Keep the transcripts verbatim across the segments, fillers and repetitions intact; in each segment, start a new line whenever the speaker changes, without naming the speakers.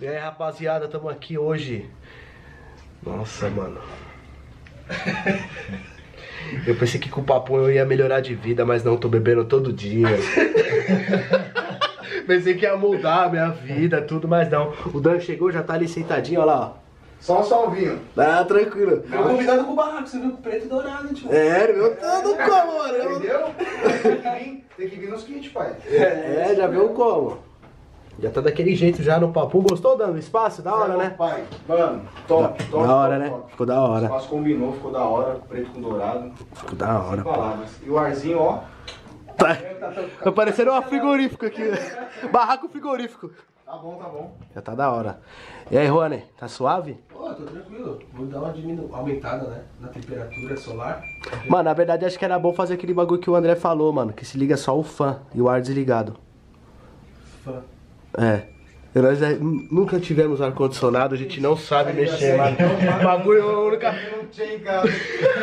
E aí, rapaziada, tamo aqui hoje. Nossa, mano. Eu pensei que com o papo eu ia melhorar de vida, mas não, tô bebendo todo dia. Pensei que ia mudar a minha vida, tudo, mas não. O Dan chegou, já tá ali sentadinho, olha lá, ó.
Só um salvinho.
Ah, tranquilo.
Foi convidado pro barraco, você viu? Preto e dourado, tipo.
É, eu tô como, mano.
Entendeu? Tem que vir, tem que vir nos kits, pai.
É, já viu como. Já tá daquele jeito já no papo. Gostou, Dan, do espaço? Da hora, né?
Pai, mano, top,
Da,
top.
da hora,
top,
né?
top.
Ficou da
O
hora.
espaço combinou, ficou da hora. Preto com dourado.
Ficou da hora, pô.
Palavras. E o arzinho, ó.
Tá, tá parecendo um frigorífico aqui. Barraco frigorífico.
Tá bom, tá bom.
Já tá da hora. E aí, Rony, tá suave?
Pô, tô tranquilo. Vou dar uma diminu... aumentada, né? Na temperatura solar.
Mano, na verdade acho que era bom fazer aquele bagulho que o André falou, mano. Que se liga só o fã e o ar desligado.
Fã.
É. Nós é, nunca tivemos ar-condicionado, a gente não sabe mexer, mano. O bagulho é o único.
Não tinha em casa.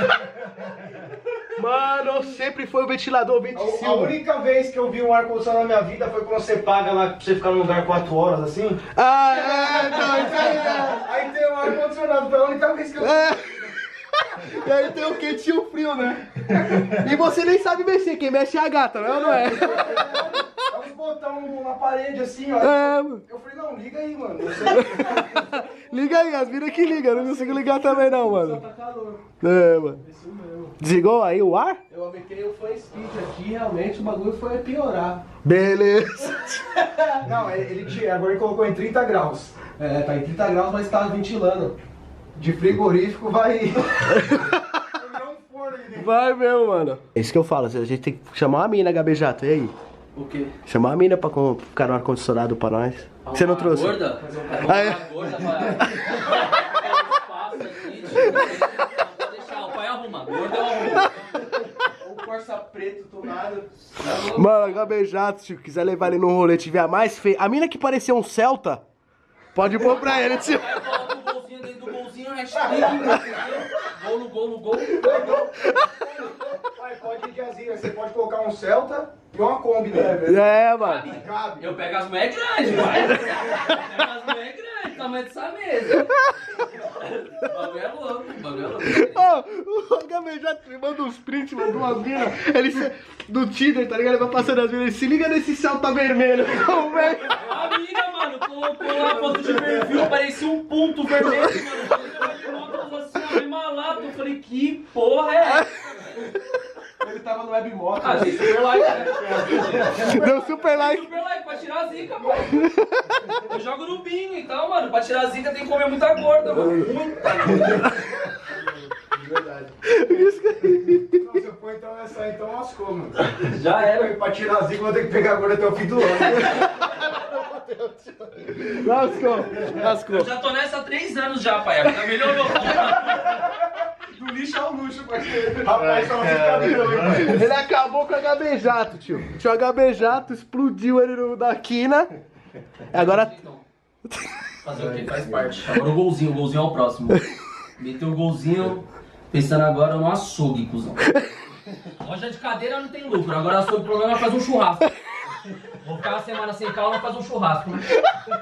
Mano, sempre foi o ventilador vinte e
A
cinco.
única vez que eu vi um ar-condicionado na minha vida foi quando você paga lá pra você ficar num lugar quatro horas assim.
Ah, é, não, isso aí é.
Aí tem um ar-condicionado, foi a única vez que eu.
É. E aí tem o quente e o frio, né? E você nem sabe mexer, quem mexe é a gata, não é ou não é?
É uns botão na parede assim, ó.
É, mano.
Eu falei, não, liga aí, mano. Não sei.
Liga aí, as minas que ligam, eu não consigo ligar também não,
Só
mano.
tá calor.
É, mano.
Isso mesmo.
Desligou aí o ar?
Eu aumentei o fan speed aqui, realmente o bagulho foi piorar.
Beleza.
Não, ele tira, agora ele colocou em trinta graus.
É, tá em trinta graus, mas tá ventilando.
De frigorífico vai. Não forno ali dentro.
Vai mesmo, mano. É isso que eu falo, a gente tem que chamar uma mina, Gabejato, e aí?
O quê?
Chamar uma mina pra com- ficar no ar-condicionado pra nós. Você não trouxe?
Gorda?
Ah, é?
Uma gorda pra... espaço aqui, tipo, pode deixar, o pai arruma. Gorda eu arrumo.
Ou Corsa preto tonado.
Mano, Gabejato, se quiser levar ele num rolê, tiver a mais feia. A mina que parecia um Celta, pode pôr pra ele, tio.
Aí coloca o golzinho dentro do golzinho, hashtag, gol no gol no gol.
Pai, pode ir de azia, você pode colocar um Celta e uma Kombi, né?
É, mano.
Cabe.
Eu pego as mulheres grandes, vai. Eu pego as mulheres grandes, tamanho dessa mesa. O bagulho é louco, o bagulho é louco.
Ó, o Gabejato me manda uns prints, mano, de umas minas. Ele se... do Tinder, tá ligado? Ele vai passando as minas, ele se liga nesse Celta vermelho. Como é?
A mina, mano, colocou lá a foto de perfil, parecia um ponto vermelho, mano. Eu assim, ó, mesma lata. Eu falei, que porra é essa?
Ele tava no webmoto.
Ah, gente, super like, né?
Deu super like.
Super like pra tirar a zica, pai. Eu jogo no bingo, então, mano, pra tirar a zica tem que comer muita gorda, mano. Muita gorda.
Verdade.
Não, se eu for então essa aí, então lascou, mano.
Já era.
Pra tirar a zica, vou ter que pegar agora até o fim do ano.
Lascou, lascou.
Eu já tô nessa há três anos já, pai. Já melhorou.
Do lixo ao luxo, parceiro. Rapaz, só você cabelo, hein, pai?
Ele acabou com a Gabejato, tio. Tinha o Gabejato, explodiu ele no, da quina. Agora...
Fazer o que? Faz parte. Agora o golzinho, o golzinho é o próximo. Meteu o golzinho, pensando agora no açougue, cuzão. Loja de cadeira não tem lucro, agora açougue, o problema é fazer um churrasco. Vou ficar uma semana sem calma, fazer um churrasco, né?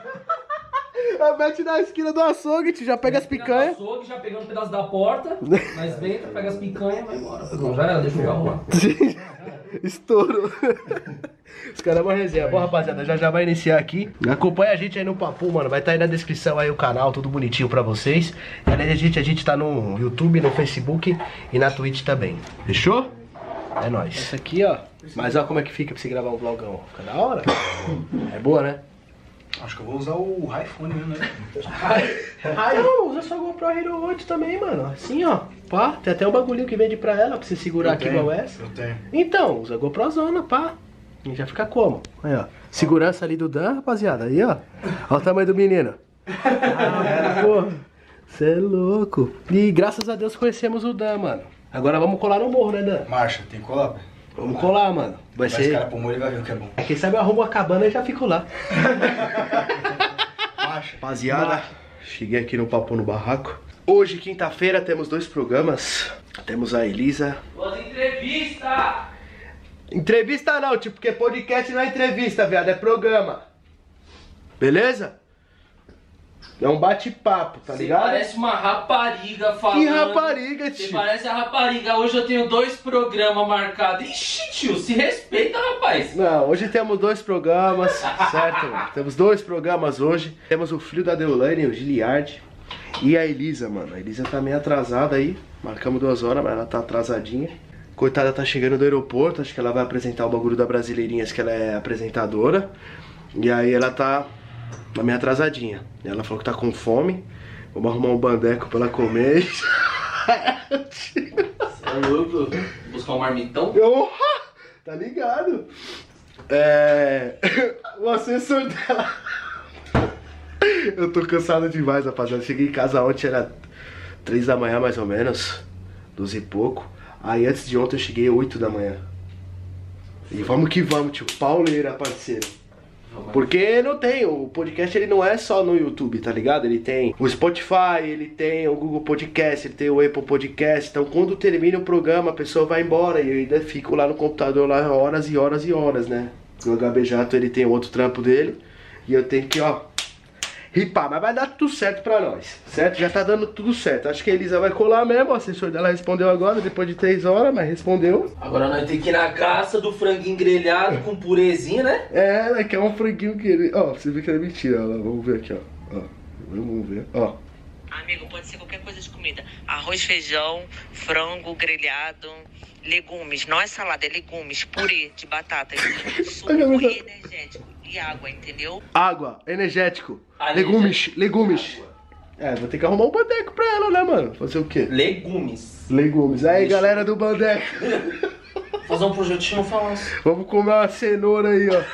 Mete na esquina do açougue, tio, já pega as picanhas.
Açougue, já pegando um pedaço da porta, nós dentro, pega as picanhas e vai embora. Não, já era, deixa o carro lá.
Estouro. Os caras é uma resenha. Bom, rapaziada, já já vai iniciar aqui. Acompanha a gente aí no Papo, mano. Vai estar aí na descrição aí o canal, tudo bonitinho pra vocês. E além da gente, a gente tá no YouTube, no Facebook e na Twitch também. Fechou? É nóis. Essa aqui, ó. Mas ó como é que fica pra você gravar um vlogão. Fica da hora. É boa, né?
Acho que eu vou usar o iPhone mesmo, né?
Ai, não, usa só a GoPro Hero oito também, mano. Assim, ó. Pá, tem até um bagulhinho que vende pra ela, pra você segurar
Eu
aqui
tenho,
igual essa.
Eu tenho.
Então, usa a GoProzona, pá. E já fica como? Aí, ó. Segurança ali do Dan, rapaziada. Aí, ó. Olha o tamanho do menino. Ah, porra. Você é louco. E graças a Deus conhecemos o Dan, mano. Agora vamos colar no morro, né, Dan?
Marcha, tem que colar, velho.
Vamos colar, mano. Vai
Vai esse
ser...
cara pro morro e vai ver o que é bom.
Quem sabe eu arrumo a cabana e já fico lá.
Marcha.
Rapaziada, cheguei aqui no Papo no Barraco. Hoje, quinta-feira, temos dois programas. Temos a Elisa.
Boas entrevistas!
Entrevista não, tipo, porque podcast não é entrevista, viado, é programa. Beleza? É um bate-papo, tá
Você
ligado?
parece uma rapariga falando.
Que rapariga,
Você
tio?
parece a rapariga. Hoje eu tenho dois programas marcados. Ixi, tio, se respeita, rapaz.
Não, hoje temos dois programas, certo? Temos dois programas hoje. Temos o filho da Deolane, o Giliard, e a Elisa, mano. A Elisa tá meio atrasada aí. Marcamos duas horas, mas ela tá atrasadinha. Coitada, tá chegando do aeroporto. Acho que ela vai apresentar o bagulho da Brasileirinhas, que ela é apresentadora. E aí ela tá meio atrasadinha. Ela falou que tá com fome. Vamos arrumar um bandeco pra ela comer.
Você é louco? Buscar um marmitão?
Eu, tá ligado? É... O assessor dela... Eu tô cansado demais, rapaziada. Cheguei em casa ontem, era três da manhã mais ou menos, doze e pouco. Aí antes de ontem eu cheguei oito da manhã. E vamos que vamos, tio. Pauleira, parceiro. Porque não tem, o podcast ele não é só no YouTube, tá ligado? Ele tem o Spotify, ele tem o Google Podcast, ele tem o Apple Podcast. Então quando termina o programa a pessoa vai embora e eu ainda fico lá no computador lá horas e horas e horas, né? O H B Jato ele tem outro trampo dele e eu tenho que, ó, ripar, mas vai dar tudo certo pra nós, certo? Já tá dando tudo certo. Acho que a Elisa vai colar mesmo, o assessor dela respondeu agora, depois de três horas, mas respondeu.
Agora nós temos que ir na caça do franguinho grelhado com purezinho, né?
É, ela quer um franguinho que ele... Ó, você vê que é mentira, ó, vamos ver aqui, ó. Ó, vamos ver, ó.
Amigo, pode ser qualquer coisa de comida. Arroz, feijão, frango, grelhado, legumes. Não é salada, é legumes, purê de batata, suco e energético. E água, entendeu?
Água, energético,
Ah,
legumes, legumes. É, vou ter que arrumar um bandeco pra ela, né, mano? Fazer o quê?
Legumes.
Legumes. Aí,
Deixa.
galera do bandeco.
Fazer um projetinho falso.
Vamos comer uma cenoura aí, ó.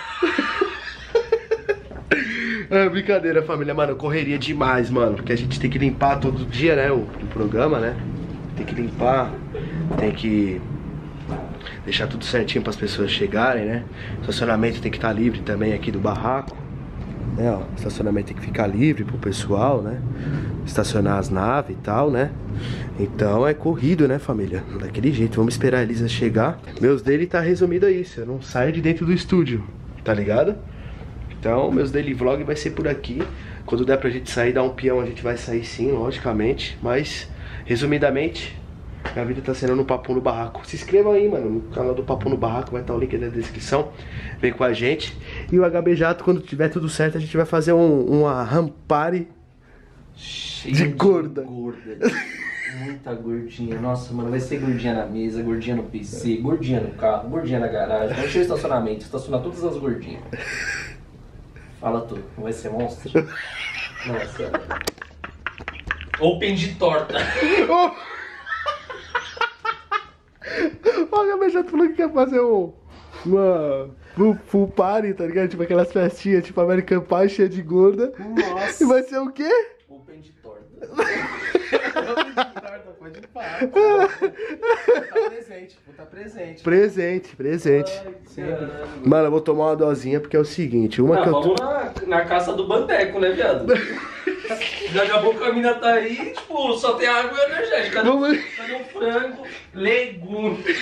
É brincadeira, família, mano, correria demais, mano. Porque a gente tem que limpar todo dia, né, o, o programa, né? Tem que limpar, tem que deixar tudo certinho para as pessoas chegarem, né? O estacionamento tem que estar livre também aqui do barraco, né? Ó, o estacionamento tem que ficar livre pro pessoal, né? Estacionar as naves e tal, né? Então é corrido, né, família? Daquele jeito, vamos esperar a Elisa chegar. Meus daily tá resumido a isso, eu não saio de dentro do estúdio, tá ligado? Então, meus daily vlog vai ser por aqui. Quando der pra gente sair, dar um peão, a gente vai sair sim, logicamente. Mas, resumidamente, minha vida tá sendo no Papo no Barraco. Se inscrevam aí, mano, no canal do Papo no Barraco, vai estar o link aí na descrição. Vem com a gente. E o H B Jato, quando tiver tudo certo, a gente vai fazer um, uma rampare
Cheio
de gorda.
gorda. Muita gordinha. Nossa, mano, vai ser gordinha na mesa, gordinha no P C, gordinha no carro, gordinha na garagem. Vai encher o estacionamento, estacionar todas as gordinhas. Fala tu, não vai ser monstro? Não vai ser. Open de torta.
O H B Jato falou que quer fazer um, uma full, full party, tá ligado? Tipo aquelas festinhas, tipo American Pie, cheia de gorda.
Nossa.
E vai ser o quê?
Open de torta.
Pode ir para. Vou estar presente, vou estar presente.
Presente, presente.
Caralho.
Mano, eu vou tomar uma dosinha porque é o seguinte, uma
Não,
que eu
vamos
tô...
na, na caça do bandeco, né, viado? Daqui a pouco a mina tá aí, tipo, só tem água e energética. Cadê,
Vamos...
cadê o frango? Legumes.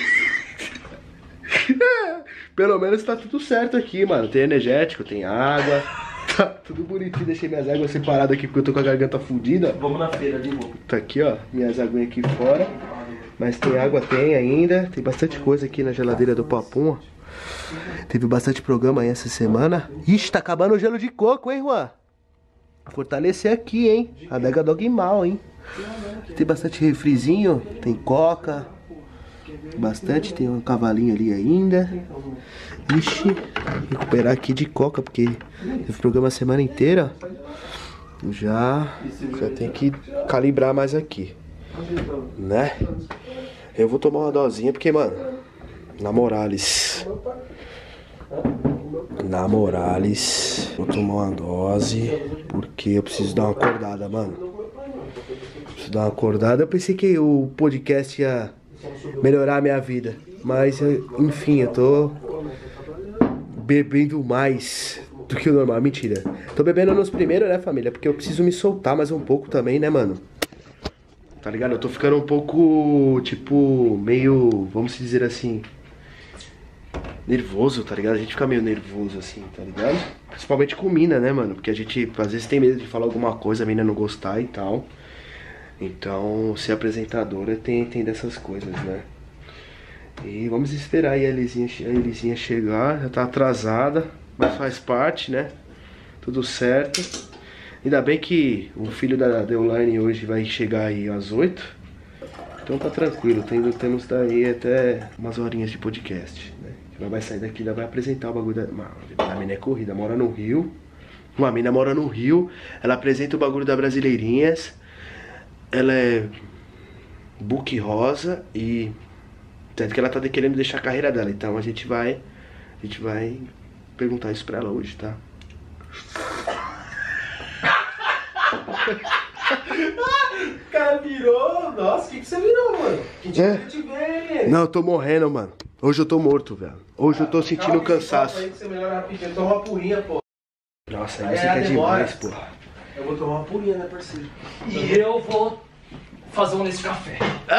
Pelo menos tá tudo certo aqui, mano. Tem energético, tem água. Tá tudo bonitinho. Deixei minhas águas separadas aqui porque eu tô com a garganta fudida.
Vamos na feira de novo.
Tá aqui, ó. Minhas aguinhas aqui fora. Mas tem água, tem ainda. Tem bastante coisa aqui na geladeira do Papum, ó. Teve bastante programa aí essa semana. Ixi, tá acabando o gelo de coco, hein, Juan? Fortalecer aqui, hein? Adega Dog Mal, hein? Tem bastante refrizinho. Tem coca. Bastante, tem um cavalinho ali ainda. Ixi, recuperar aqui de coca, porque teve programa a semana inteira. Já, já tem que calibrar mais aqui, né? Eu vou tomar uma dosinha, porque, mano, na Morales, na Morales, vou tomar uma dose, porque eu preciso dar uma acordada, mano. Preciso dar uma acordada. Eu pensei que o podcast ia melhorar a minha vida, mas enfim, eu tô bebendo mais do que o normal. Mentira, tô bebendo nos primeiros, né, família, porque eu preciso me soltar mais um pouco também, né, mano? Tá ligado? Eu tô ficando um pouco, tipo, meio, vamos dizer assim, nervoso, tá ligado? A gente fica meio nervoso assim, tá ligado? Principalmente com mina, né, mano? Porque a gente às vezes tem medo de falar alguma coisa, a mina não gostar e tal. Então, ser apresentadora tem, tem dessas coisas, né? E vamos esperar aí a Elisinha, a Elisinha chegar, já tá atrasada, mas faz parte, né? Tudo certo. Ainda bem que o filho da Deolane hoje vai chegar aí às oito. Então tá tranquilo, tendo, temos daí até umas horinhas de podcast, né? Ela vai sair daqui, ela vai apresentar o bagulho da... A mina é corrida, mora no Rio. Uma mina mora no Rio, ela apresenta o bagulho da Brasileirinhas. Ela é book rosa e... Tanto que ela tá querendo deixar a carreira dela, então a gente vai... A gente vai perguntar isso pra ela hoje, tá?
O cara virou. Nossa, o que, que você virou, mano? Que dia
É.
que eu te ver?
Não, eu tô morrendo, mano. Hoje eu tô morto, velho. Hoje eu tô sentindo
Calma,
cansaço.
Aí que você melhora rapidinho. Toma uma purinha, pô.
Nossa, aí
Aí
você
ela
quer
demora.
demais, pô.
Eu vou tomar uma purinha, né, parceiro?
E eu vou fazer um nesse café.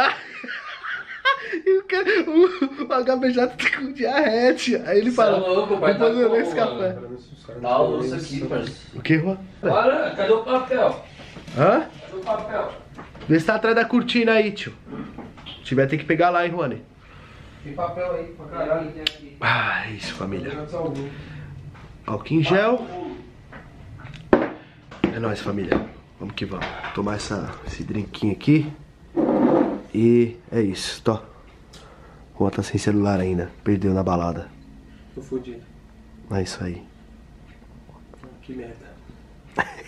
E o, cara, o, o H B J tá com diarreia. Aí ele
Cê
fala,
é louco, pai,
vou fazer
tá
esse
como,
café.
mano? Dá o osso aqui, parceiro.
O que, Juan?
Olha, cadê o papel?
Hã?
Cadê o papel?
Vê se tá atrás da cortina aí, tio. Se tiver, tem que pegar lá, hein, Juani.
Tem papel aí pra caralho. Tem aqui.
Ah, isso, família.
Tem algum.
Álcool em gel. É nóis, família. Vamos que vamos. Tomar essa, esse drinquinho aqui. E é isso, tô. Juan tá sem celular ainda. Perdeu na balada.
Tô fudido.
É isso aí.
Que merda.